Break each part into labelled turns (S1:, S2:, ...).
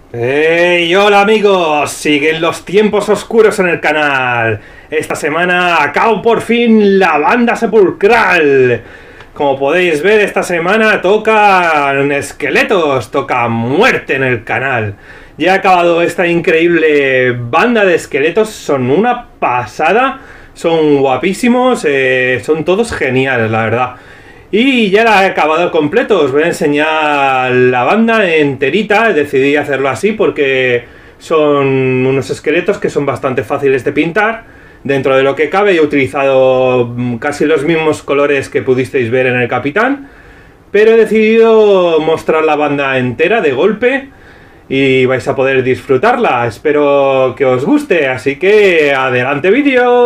S1: Hola amigos, siguen los tiempos oscuros en el canal. Esta semana acabo por fin la banda sepulcral. Como podéis ver, esta semana tocan esqueletos, toca muerte en el canal. Ya he acabado esta increíble banda de esqueletos, son una pasada, son guapísimos, son todos geniales, la verdad. Y ya la he acabado completo, os voy a enseñar la banda enterita, decidí hacerlo así porque son unos esqueletos que son bastante fáciles de pintar. Dentro de lo que cabe he utilizado casi los mismos colores que pudisteis ver en el Capitán, pero he decidido mostrar la banda entera de golpe y vais a poder disfrutarla. Espero que os guste, así que adelante vídeo.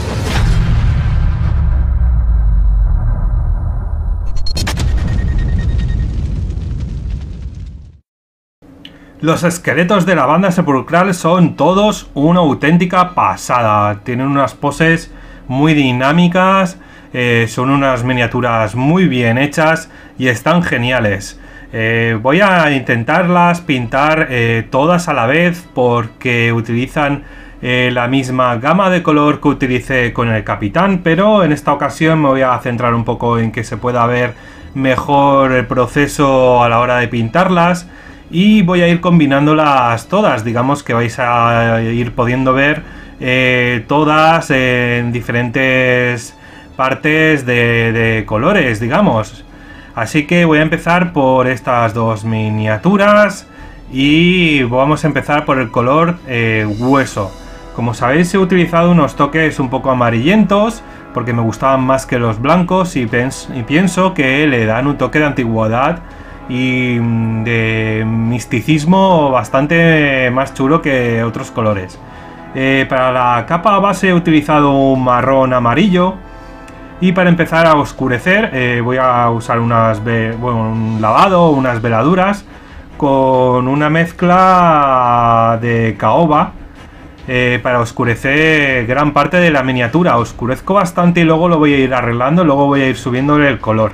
S1: Los esqueletos de la banda sepulcral son todos una auténtica pasada. Tienen unas poses muy dinámicas, son unas miniaturas muy bien hechas y están geniales. Voy a intentarlas pintar todas a la vez porque utilizan la misma gama de color que utilicé con el Capitán, pero en esta ocasión me voy a centrar un poco en que se pueda ver mejor el proceso a la hora de pintarlas. Y voy a ir combinándolas todas, digamos que vais a ir pudiendo ver todas en diferentes partes de colores, digamos. Así que voy a empezar por estas dos miniaturas y vamos a empezar por el color hueso. Como sabéis, he utilizado unos toques un poco amarillentos porque me gustaban más que los blancos y pienso que le dan un toque de antigüedad y de misticismo bastante más chulo que otros colores. Para la capa base he utilizado un marrón amarillo y para empezar a oscurecer voy a usar un lavado, unas veladuras con una mezcla de caoba para oscurecer gran parte de la miniatura. Oscurezco bastante y luego lo voy a ir arreglando, luego voy a ir subiéndole el color.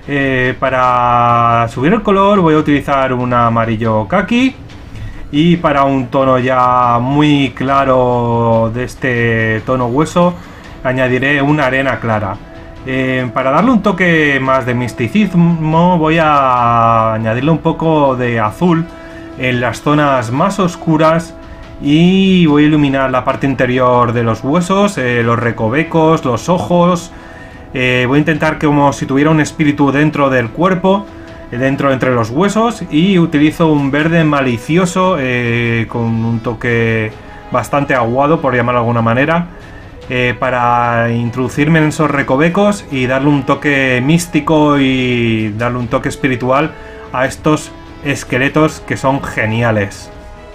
S1: Para subir el color voy a utilizar un amarillo kaki y para un tono ya muy claro de este tono hueso añadiré una arena clara. Para darle un toque más de misticismo voy a añadirle un poco de azul en las zonas más oscuras y voy a iluminar la parte interior de los huesos, los recovecos, los ojos. Voy a intentar como si tuviera un espíritu dentro del cuerpo, entre los huesos, y utilizo un verde malicioso con un toque bastante aguado, por llamarlo de alguna manera, para introducirme en esos recovecos y darle un toque místico y darle un toque espiritual a estos esqueletos que son geniales.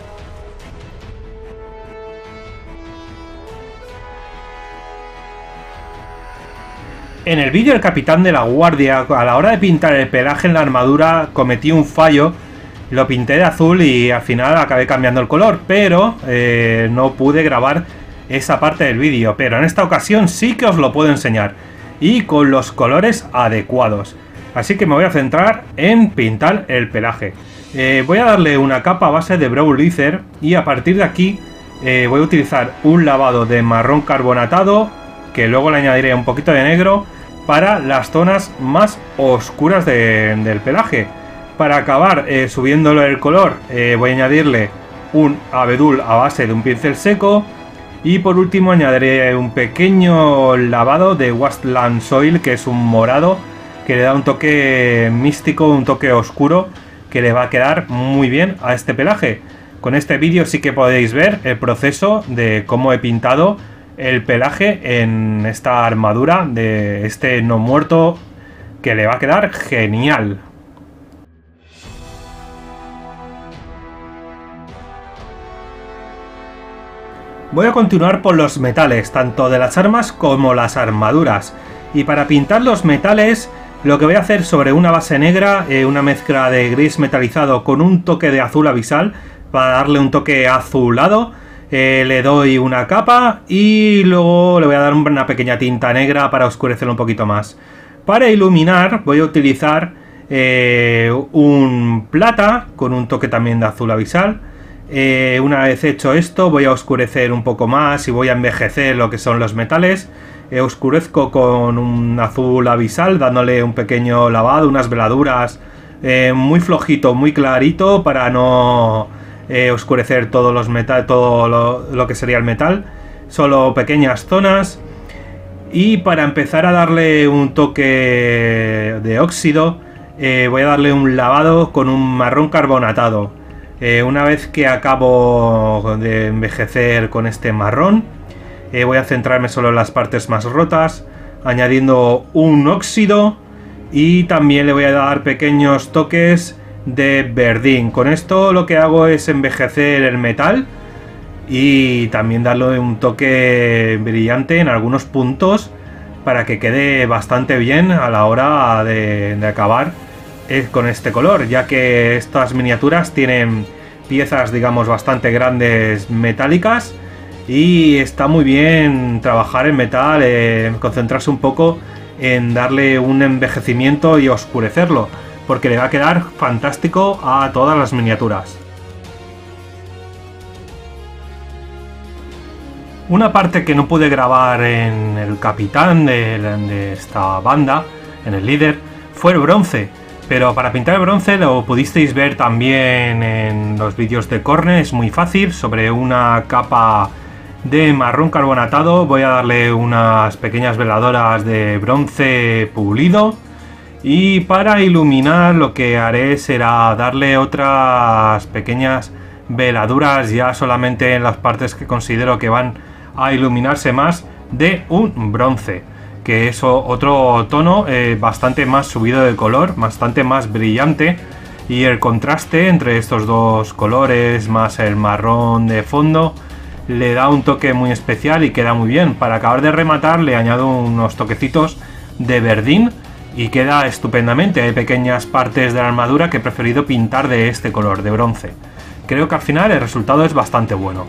S1: En el vídeo del Capitán de la Guardia, a la hora de pintar el pelaje en la armadura, cometí un fallo. Lo pinté de azul y al final acabé cambiando el color, pero no pude grabar esa parte del vídeo. Pero en esta ocasión sí que os lo puedo enseñar, y con los colores adecuados. Así que me voy a centrar en pintar el pelaje. Voy a darle una capa base de Brown Leather y a partir de aquí voy a utilizar un lavado de marrón carbonatado, que luego le añadiré un poquito de negro para las zonas más oscuras del pelaje. Para acabar subiéndole el color voy a añadirle un abedul a base de un pincel seco y por último añadiré un pequeño lavado de Wasteland Soil, que es un morado que le da un toque místico, un toque oscuro que le va a quedar muy bien a este pelaje. Con este vídeo sí que podéis ver el proceso de cómo he pintado el pelaje en esta armadura de este no muerto, que le va a quedar genial. Voy a continuar por los metales, tanto de las armas como las armaduras. Y para pintar los metales, lo que voy a hacer sobre una base negra, una mezcla de gris metalizado con un toque de azul abisal, para darle un toque azulado. Le doy una capa y luego le voy a dar una pequeña tinta negra para oscurecerlo un poquito más. Para iluminar voy a utilizar un plata con un toque también de azul abisal. Una vez hecho esto, voy a oscurecer un poco más y voy a envejecer lo que son los metales. Oscurezco con un azul abisal, dándole un pequeño lavado, unas veladuras muy flojito, muy clarito, para no oscurecer todos los todo lo que sería el metal, solo pequeñas zonas. Y para empezar a darle un toque de óxido, voy a darle un lavado con un marrón carbonatado. Una vez que acabo de envejecer con este marrón, voy a centrarme solo en las partes más rotas, añadiendo un óxido, y también le voy a dar pequeños toques de verdín. Con esto lo que hago es envejecer el metal y también darle un toque brillante en algunos puntos para que quede bastante bien a la hora de acabar con este color, ya que estas miniaturas tienen piezas, digamos, bastante grandes metálicas, y está muy bien trabajar en metal, concentrarse un poco en darle un envejecimiento y oscurecerlo, porque le va a quedar fantástico a todas las miniaturas. Una parte que no pude grabar en el capitán de esta banda, en el líder, fue el bronce. Pero para pintar el bronce lo pudisteis ver también en los vídeos de Corne, es muy fácil. Sobre una capa de marrón carbonatado voy a darle unas pequeñas veladoras de bronce pulido, y para iluminar lo que haré será darle otras pequeñas veladuras ya solamente en las partes que considero que van a iluminarse más de un bronce, que es otro tono bastante más subido de color, bastante más brillante, y el contraste entre estos dos colores más el marrón de fondo le da un toque muy especial y queda muy bien. Para acabar de rematar le añado unos toquecitos de verdín y queda estupendamente. Hay pequeñas partes de la armadura que he preferido pintar de este color, de bronce. Creo que al final el resultado es bastante bueno.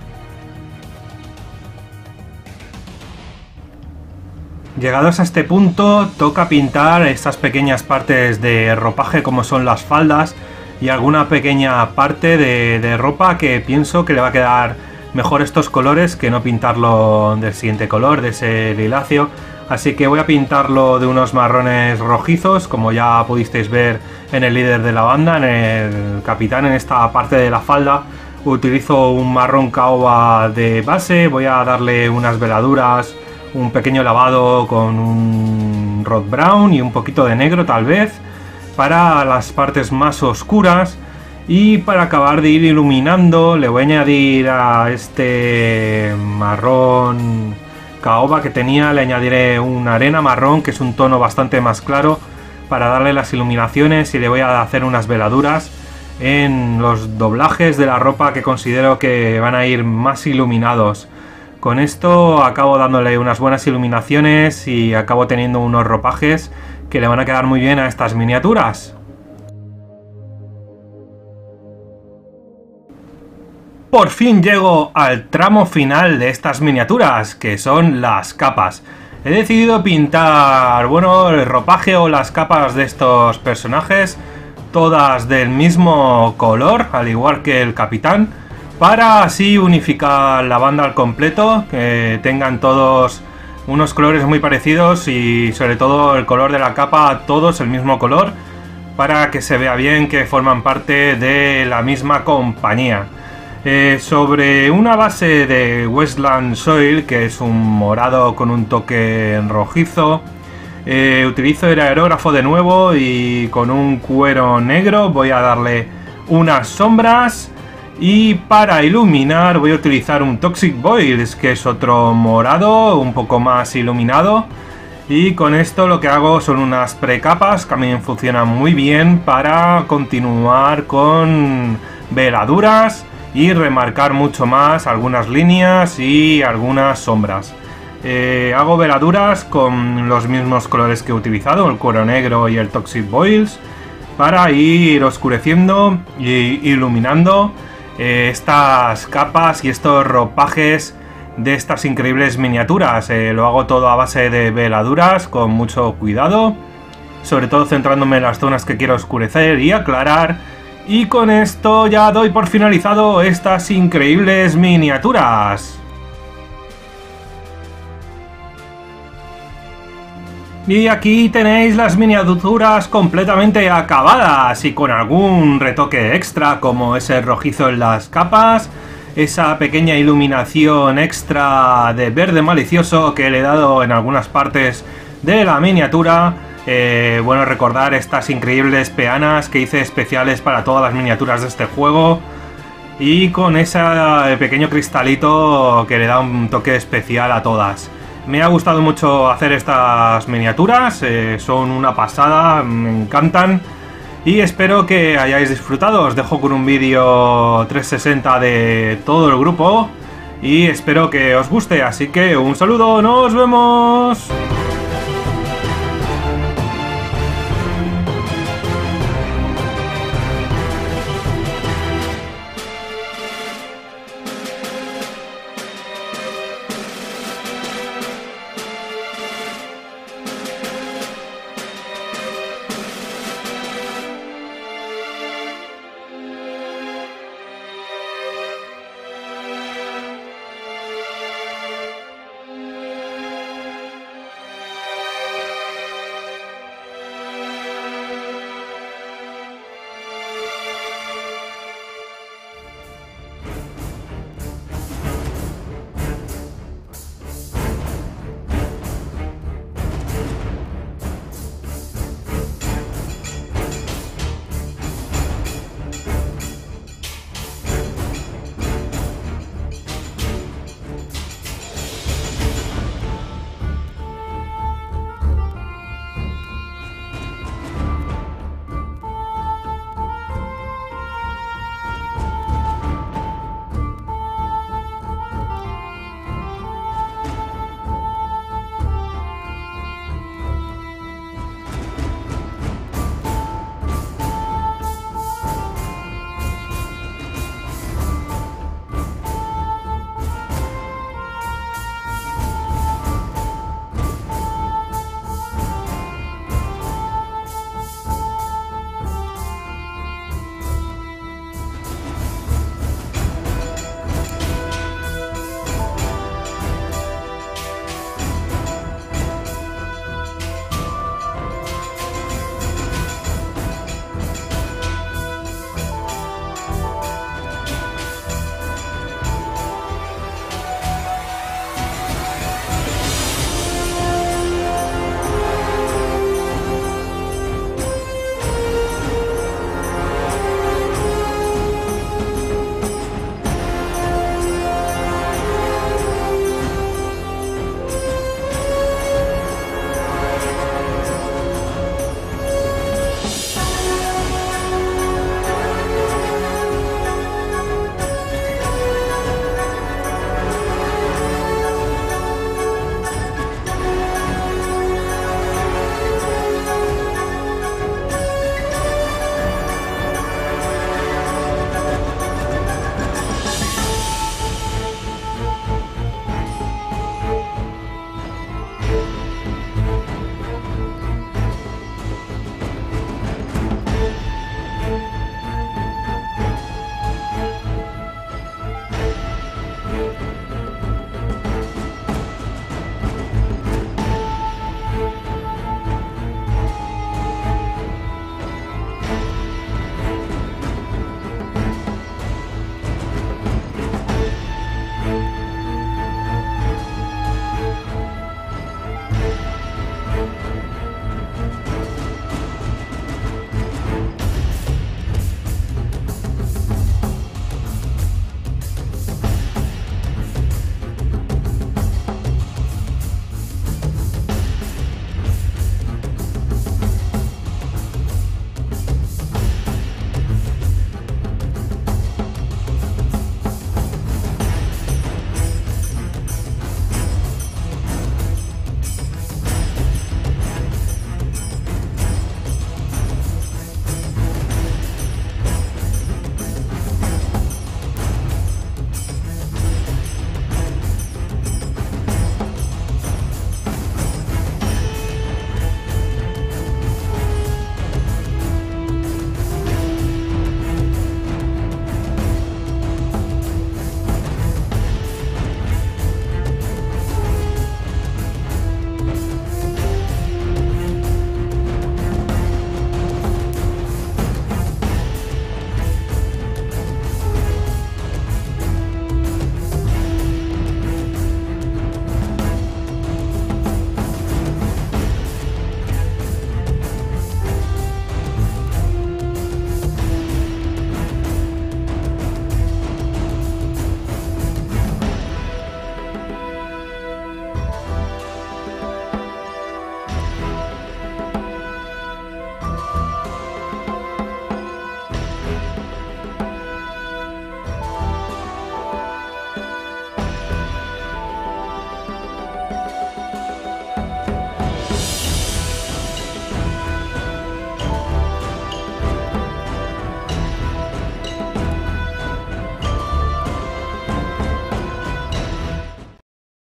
S1: Llegados a este punto, toca pintar estas pequeñas partes de ropaje como son las faldas y alguna pequeña parte de ropa que pienso que le va a quedar mejor estos colores que no pintarlo del siguiente color, de ese liláceo. Así que voy a pintarlo de unos marrones rojizos, como ya pudisteis ver en el líder de la banda, en el capitán. En esta parte de la falda utilizo un marrón caoba de base, voy a darle unas veladuras, un pequeño lavado con un rod brown y un poquito de negro tal vez para las partes más oscuras, y para acabar de ir iluminando le voy a añadir a este marrón caoba que tenía, le añadiré una arena marrón que es un tono bastante más claro para darle las iluminaciones, y le voy a hacer unas veladuras en los doblajes de la ropa que considero que van a ir más iluminados. Con esto acabo dándole unas buenas iluminaciones y acabo teniendo unos ropajes que le van a quedar muy bien a estas miniaturas. Por fin llego al tramo final de estas miniaturas, que son las capas. He decidido pintar, bueno, el ropaje o las capas de estos personajes, todas del mismo color, al igual que el capitán, para así unificar la banda al completo, que tengan todos unos colores muy parecidos y sobre todo el color de la capa, todos el mismo color, para que se vea bien que forman parte de la misma compañía. Sobre una base de Westland Soil, que es un morado con un toque rojizo, utilizo el aerógrafo de nuevo y con un cuero negro voy a darle unas sombras. Y para iluminar voy a utilizar un Toxic Boils, que es otro morado, un poco más iluminado. Y con esto lo que hago son unas precapas que también funcionan muy bien para continuar con veladuras y remarcar mucho más algunas líneas y algunas sombras. Hago veladuras con los mismos colores que he utilizado, el cuero negro y el Toxic Boils, para ir oscureciendo y iluminando estas capas y estos ropajes de estas increíbles miniaturas. Lo hago todo a base de veladuras con mucho cuidado, sobre todo centrándome en las zonas que quiero oscurecer y aclarar, Y con esto ya doy por finalizado estas increíbles miniaturas. Y aquí tenéis las miniaturas completamente acabadas y con algún retoque extra, como ese rojizo en las capas, esa pequeña iluminación extra de verde malicioso que le he dado en algunas partes de la miniatura. Bueno, recordar estas increíbles peanas que hice especiales para todas las miniaturas de este juego. Y con ese pequeño cristalito que le da un toque especial a todas. Me ha gustado mucho hacer estas miniaturas, son una pasada, me encantan. Y espero que hayáis disfrutado. Os dejo con un vídeo 360 de todo el grupo. Y espero que os guste, así que un saludo, nos vemos.